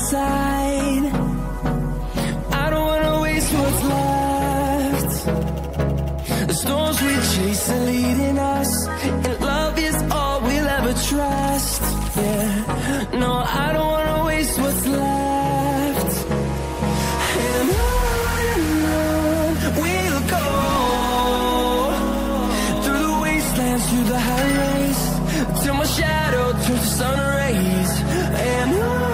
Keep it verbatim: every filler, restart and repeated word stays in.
inside. I don't wanna waste what's left. The storms we chase are leading us, and love is all we'll ever trust. Yeah, no, I don't wanna waste what's left. And on and on we'll go, through the wastelands, through the highways, till my shadow turns to sun rays. And on